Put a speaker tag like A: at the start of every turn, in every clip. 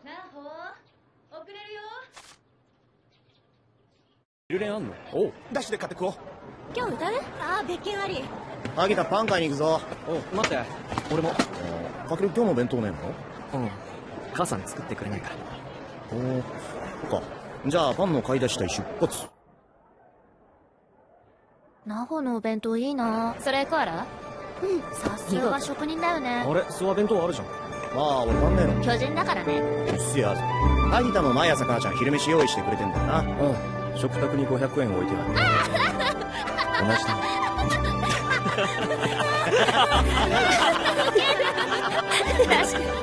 A: なほ遅れるよ。
B: 昼練あんの？おう、
C: ダッシュで買ってこ
A: 今日歌う？ああ、別件あり。
C: う。萩田パン買いに行くぞ。
B: おう、待って、俺も。
C: かける今日も弁当ねえの？
B: うん、母さん作ってくれないから。
C: おお、そっか。じゃあパンの買い出し隊出発。
A: ナホのお弁当いいな。それコアラ？うん、さすが職人だよね。
B: あれ、諏訪弁当あるじゃん。
C: まあ俺パンねえの。
A: 巨人だからね。
C: うっせやぞ。萩田も毎朝母ちゃん昼飯用意してくれてんだよな。
B: うん、食卓に500円置いてある。同じだ。
A: 確かに。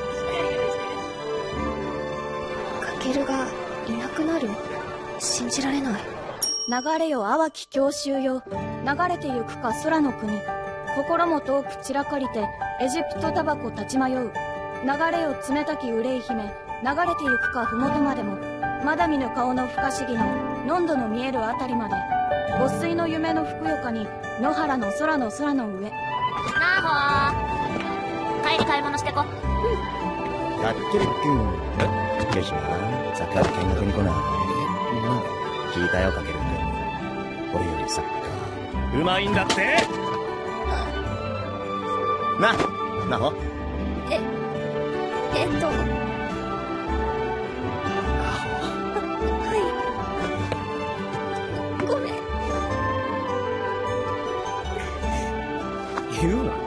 D: カケルがいなくなる？信じられない。
E: 流れよ淡き郷愁よ、流れてゆくか空の国。心も遠く散らかりてエジプトタバコ立ち迷う。流れよ冷たき憂い姫、流れてゆくか麓までも。まだ見ぬ顔の不可思議のノンドの見えるあたりまで。ご水の夢のふくよかに野原の空の空の上。
A: なほ帰り買い物してこ。
C: やってるっくん。よしな、サッカー部見学に来ない？聞いたよ、かけるくん。俺よりサッカーうまいんだって。なほ。
D: はいごめん。
B: 言うな。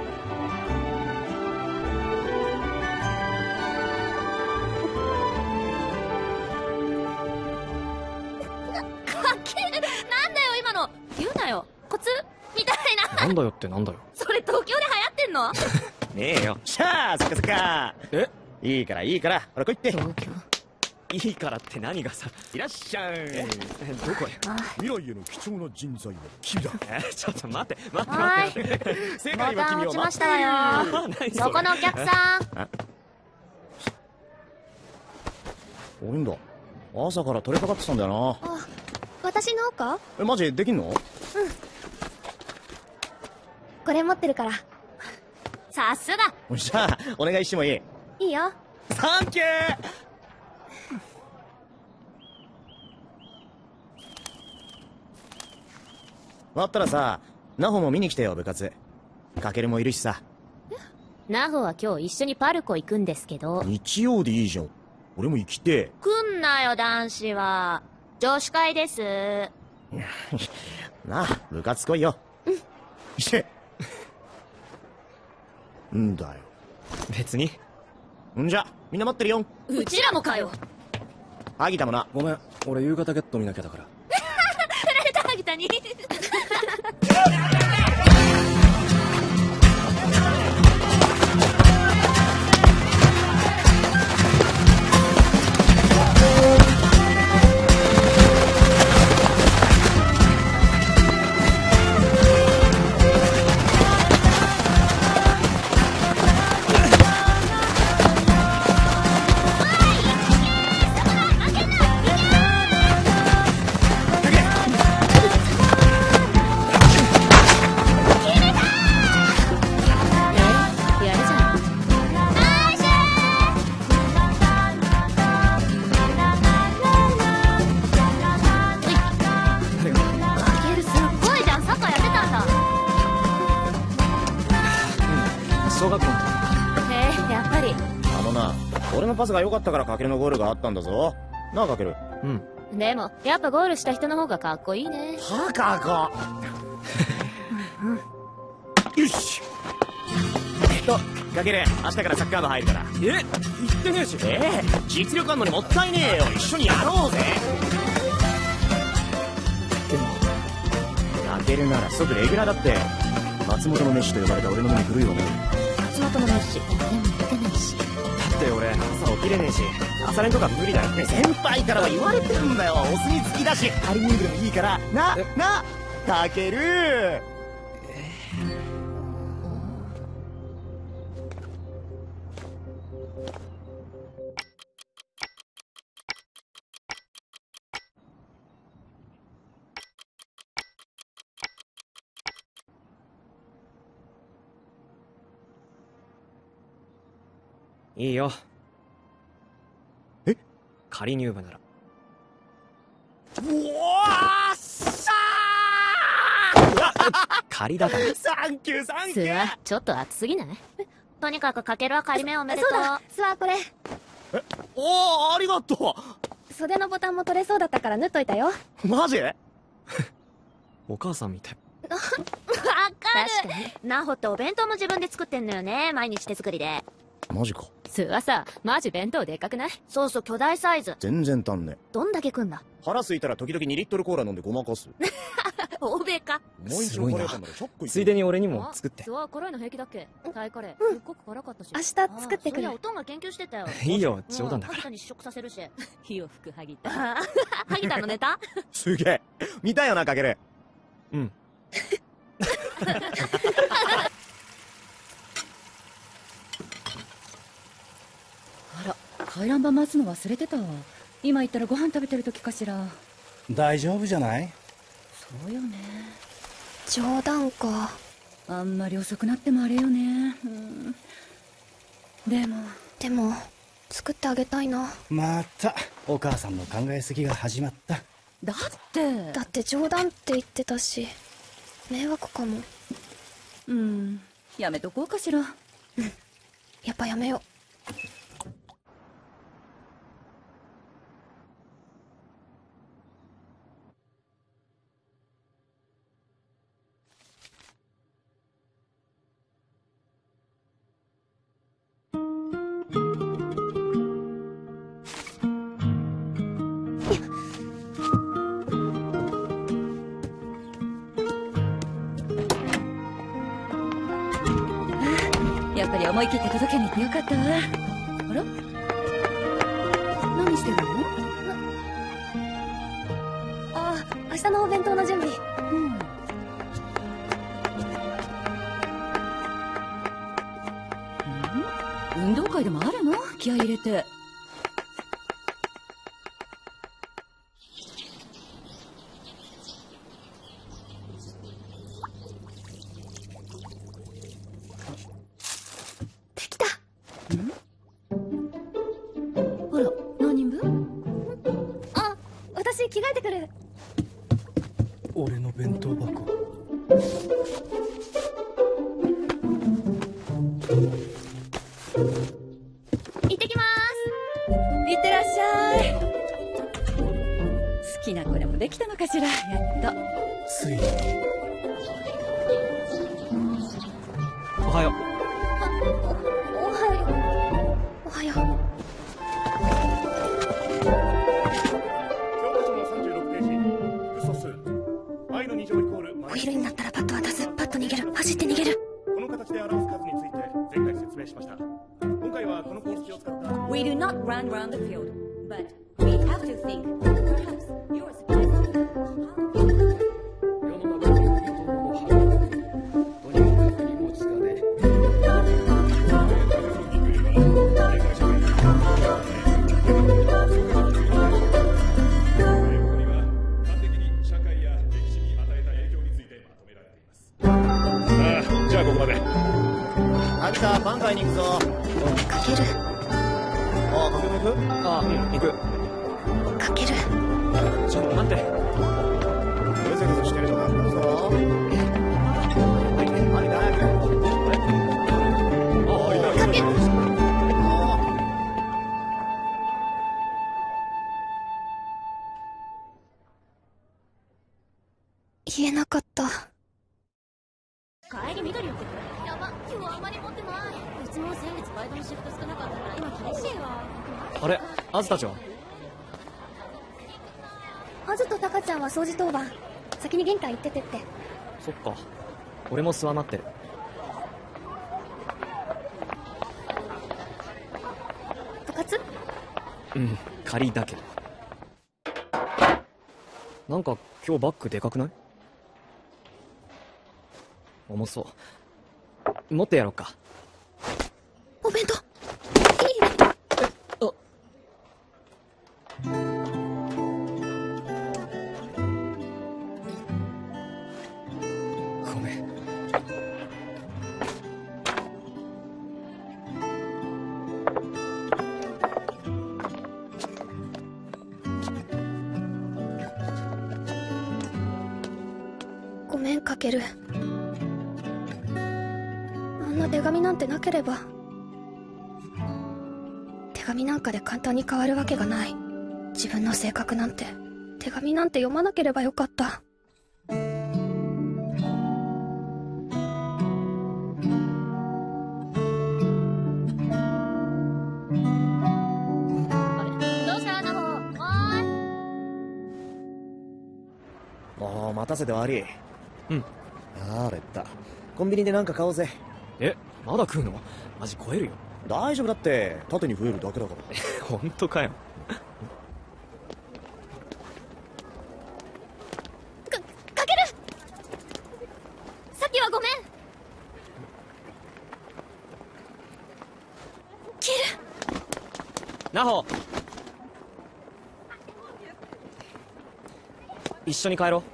A: かける。なんだよ今の。言うなよ。コツみたいな。
B: なんだよってなんだよ。
A: それ東京で流行ってんの？
B: ねえよ。
C: しゃあ、そっかそっか。
B: え、
C: いいからいいから、ほら来いって。
A: 東京。
B: いいからって何がさ。
C: いらっしゃい。
B: どこへ？
C: 未来への貴重な人材は君だ。
B: ちょっと待って待って
A: は
B: 待って。
C: 世
A: ボ
C: 界は君を
A: タン落ちま
C: 待っている。
A: したわよ。
B: 何それ。
A: そこのお客さん。
C: おいんだ。朝から取れかかってたんだよな。
D: あ、私のか？
C: マジできんの？
D: これ持ってるから。
A: さすが。
C: じゃあお願いしてもいい？
D: いいよ。
C: サンキュー。終わったらさ、ナホも見に来てよ、部活。カケルもいるしさ。
A: ナホは今日一緒にパルコ行くんですけど。
C: 日曜でいいじゃん。俺も行きて
A: 来んなよ男子は。女子会です。
C: なあ、部活来いよ。んだよ。
B: 別に。
C: んじゃ、みんな待ってるよ。
A: うちらもかよ。
C: 萩田もな。
B: ごめん、俺夕方ゲット見なきゃだから。
A: 振られた萩田に。
B: 小学校の時。
A: へえ、やっぱり。
C: あのな、俺のパスが良かったからカケルのゴールがあったんだぞ。なあ、カケル。
B: うん。
A: でも、やっぱゴールした人の方がかっこいいね。
C: はかか。よし。カケル、明日からサッカー部入るから。
B: 行ってねえし。
C: 実力あんのにもったいねえよ。一緒にやろうぜ。
B: でも、
C: カケルなら即レギュラーだって。松本のメッシと呼ばれた俺の目に古いわね。
A: 松本のメッシ。でも打てないし。
B: だって俺、朝起きれねえし、朝練とか無理だよ。
C: 先輩からは言われてるんだよ。お墨付きだし、ハリヌードルもいいから。な、カケル。
B: いいよ。
F: 仮入部なら。
C: おーっしゃ
F: 仮だから
C: ーサンキューサンキ
A: す
C: ュー
A: わ、ちょっと熱すぎない？とにかくかけるは仮面おめでとう。
D: そうだ、スワこれ。
C: おー、ありがと
D: 袖のボタンも取れそうだったから縫っといたよ。
C: う。マジ？
F: お母さんみたい。
A: わかる。確かに。ナホってお弁当も自分で作ってんのよね。毎日手作りで。
C: マジか。
A: すわさ、マジ弁当でかくない？そうそう、巨大サイズ。
C: 全然足んね。
A: どんだけ食んだ？
C: 腹空いたら時々2リットルコーラ飲んでごまかす。
A: 欧米か。
C: 毎日のカレーパンなら100個いける。
F: ついでに俺にも作って。
A: すわ、辛いの平気だっけ？タイカレー。すっごく辛かったし。
D: 明日作ってくる
A: そういや、おとんが研究してたよ。
F: いいよ、冗談だから。
A: 萩田に試食させるし。火を吹く萩田。萩田のネタ？
C: すげえ。見たよな、かける。
F: うん。
G: あら、回覧板回すの忘れてたわ。今行ったらご飯食べてる時かしら。
H: 大丈夫じゃない？
G: そうよね。
D: 冗談か。
G: あんまり遅くなってもあれよね。
D: でも、作ってあげたいな。
H: またお母さんの考えすぎが始まった。
G: だって
D: だって冗談って言ってたし、迷惑かも。
G: やめとこうかしら。
D: やっぱやめよう。
G: やっぱり思い切って届けに行ってよかったわ。あら、何してるの？
D: ああ、明日のお弁当の準備。
G: 運動会でもあるの？気合い入れて。
D: できた。
G: あら、何人分？
D: あ、私着替えてくる。
H: 俺の弁当箱。
D: 行ってきま
G: いってらっしゃい。好きな子でもできたのかしら。やっと。
H: ついに。
F: おはよう。
D: おはよう。おはよう。
C: 教科書の36ページ、複素数。i の2乗イコール。
D: お昼になったらパッと渡す。パッと逃げる。走って逃げる。
C: この形で表す数について前回説明しました。今回はこの公式を使った。
G: We do not run round the field, but we have to think. Perhaps your supplies.
B: 世の中にいるともはとにもかくにもつかね。
I: ここには端的に社会や歴史に与えた影響についてまとめられています。じゃあここまで。
C: あんたパン買いに行くぞ。
D: かける。
C: ああ、かけも行く？
F: ああ、行く。
D: かける。
F: ちょっと待って。
C: ぐずぐずしてるとかあるぞ。はい、早く。
D: かけ。言えなかった。
A: 帰り緑寄ってくる。やば、今日あんまり持ってない。うちも先月バイトのシフト少なかったから今厳しいわ。
F: あれ、アズたちは？
D: アズとタカちゃんは掃除当番。先に玄関行っててって。
F: そっか。俺も諏訪待ってる。
D: 部活？
F: うん、仮だけど。なんか今日バッグでかくない？重そう。持ってやろうか。
D: お弁当。いい？
F: あ。ごめん。
D: ける。あんな手紙なんてなければ。手紙なんかで簡単に変わるわけがない。自分の性格なんて、手紙なんて読まなければよかった。
A: あれ、どうしたナホ？おーい。
C: もう待たせて悪い。
F: うん。
C: あれだ。コンビニでなんか買おうぜ。
F: え、まだ食うの？マジ超えるよ。
C: 大丈夫だって、縦に増えるだけだから。
F: 本当かよ。
A: かける。さっきはごめん。キル。
F: ナホ、一緒に帰ろう。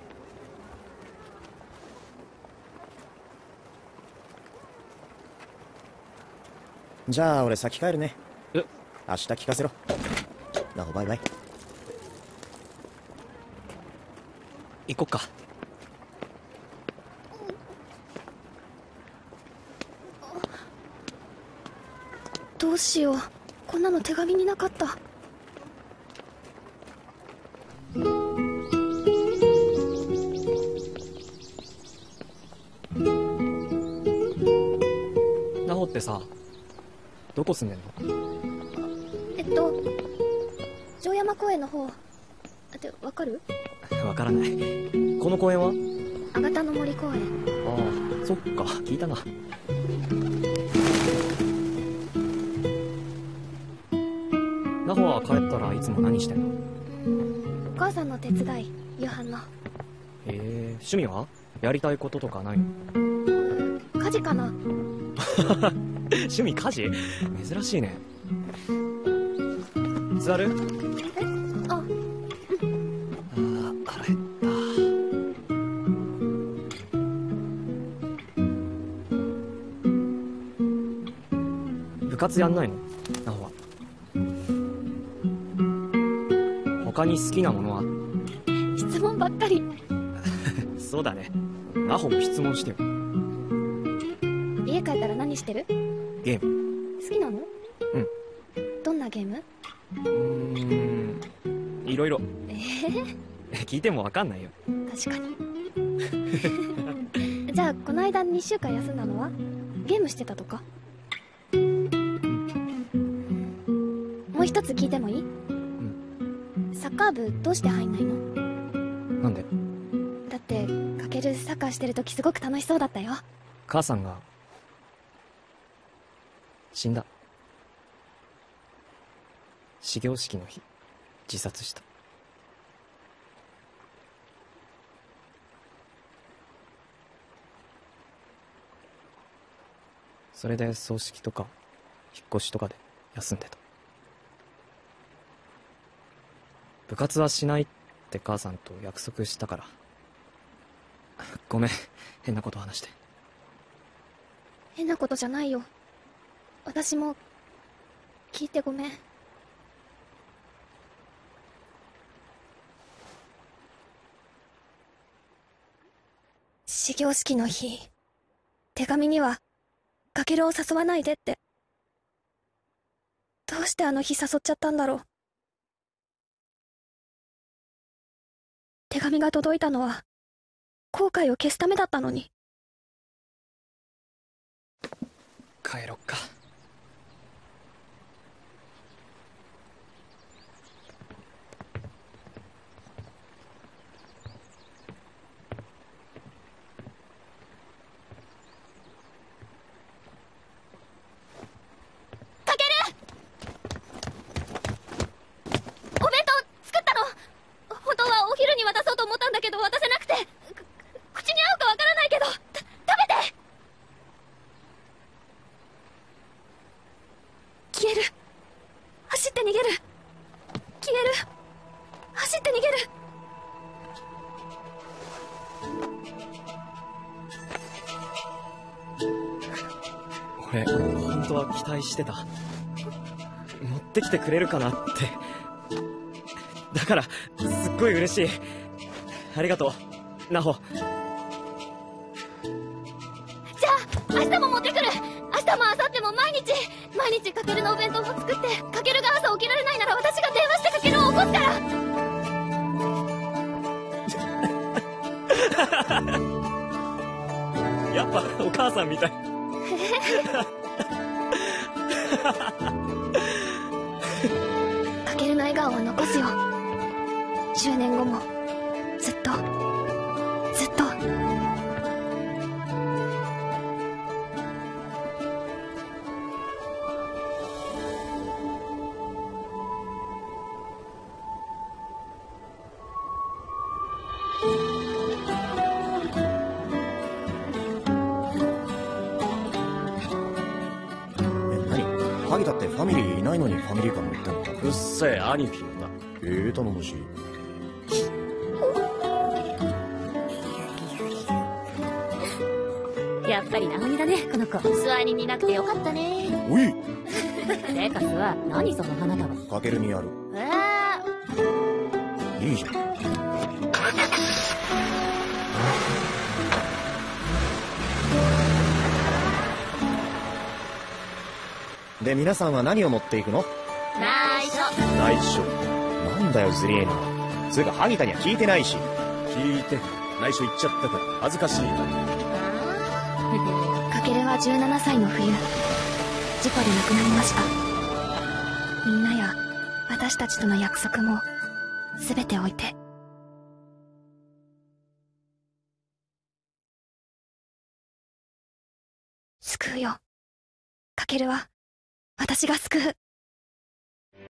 C: じゃあ俺先帰るね。
F: え、
C: 明日聞かせろ。なおバイバイ。
F: 行こっか。
D: どうしよう。こんなの手紙になかった。
F: ナホってさ、どこ住んでんの？
D: 城山公園の方ってわかる？
F: わからない。この公園は？
D: あがたの森公園。
F: ああ、そっか、聞いたな。ナホは帰ったらいつも何してんの？
D: お母さんの手伝い、夕飯の。
F: へえ、趣味は？やりたいこととかないの？
D: 家事かな。
F: 趣味家事？珍しいね。座る？
D: あ、
F: 腹減った。部活やんないの？ナホは。他に好きなものは？
D: 質問ばっかり。
F: そうだね。ナホも質問してよ。
D: 家帰ったら何してる？
F: ゲーム。
D: 好きなの？
F: うん。
D: どんなゲーム？
F: いろいろ。聞いてもわかんないよ。
D: 確かに。じゃあこの間2週間休んだのはゲームしてたとか？もう一つ聞いてもいい？サッカー部どうして入んないの？
F: なんで？
D: だってかけるサッカーしてる時すごく楽しそうだったよ。
F: 母さんが死んだ。始業式の日自殺した。それで葬式とか引っ越しとかで休んでた。部活はしないって母さんと約束したから。ごめん、変なこと話して。
D: 変なことじゃないよ。私も聞いてごめん。始業式の日、手紙にはかけるを誘わないでって。どうしてあの日誘っちゃったんだろう。手紙が届いたのは後悔を消すためだったのに。
F: 帰ろっか。俺、本当は期待してた。持ってきてくれるかなって。だから、すっごい嬉しい。ありがとう、ナホ。
A: 明日も持ってくる。明日も明後日も毎日かけるのお弁当も作って、かけるが朝起きられないなら私が電話してかけるを起こすから。
F: やっぱお母さんみたい。
D: かけるの笑顔を残すよ。10年後もずっとずっと。
C: 萩田ってファミリーいないのにファミリー感持ってんの？
F: うっせえ、兄貴よな。
C: 頼もしい。
A: やっぱり直美だね、この子。スワニになくてよかったね。
C: おい
A: てかスワ、何その花束。
C: かけるにある。いいじゃん。で、皆さんは何を持っていくの？
A: 内緒。
C: 内緒。なんだよ、ズリエーナ。つうか、萩田には聞いてないし。
F: 聞いて、内緒言っちゃったから恥ずかしいな。
D: かけるは17歳の冬、事故で亡くなりました。みんなや私たちとの約束も全て置いて。救うよ。かけるは私が救う。